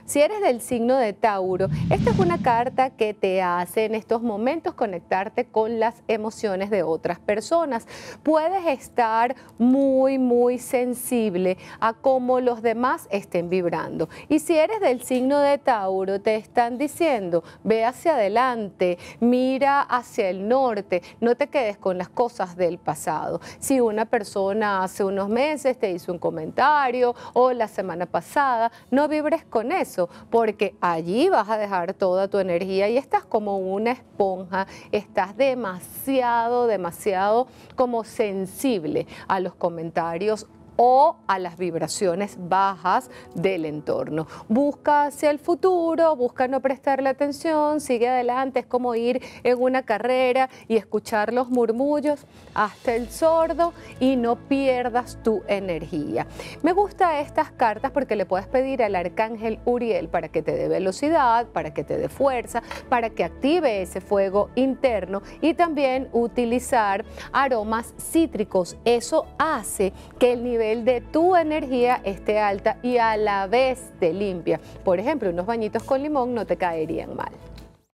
Si eres del signo de Tauro, esta es una carta que te hace en estos momentos conectarte con las emociones de otras personas. Puedes estar muy sensible a cómo los demás estén vibrando. Y si eres del signo de Tauro, te están diciendo, ve hacia adelante, mira hacia el norte, no te quedes con las cosas del pasado. Si una persona hace unos meses te hizo un comentario o la semana pasada, no vibres con eso, porque allí vas a dejar toda tu energía y estás como una esponja, estás demasiado como sensible a los comentarios o a las vibraciones bajas del entorno. Busca hacia el futuro, busca no prestarle atención, sigue adelante, es como ir en una carrera y escuchar los murmullos hasta el sordo y no pierdas tu energía. Me gustan estas cartas porque le puedes pedir al arcángel Uriel para que te dé velocidad, para que te dé fuerza, para que active ese fuego interno y también utilizar aromas cítricos. Eso hace que el nivel de tu energía esté alta y a la vez te limpia. Por ejemplo, unos bañitos con limón no te caerían mal.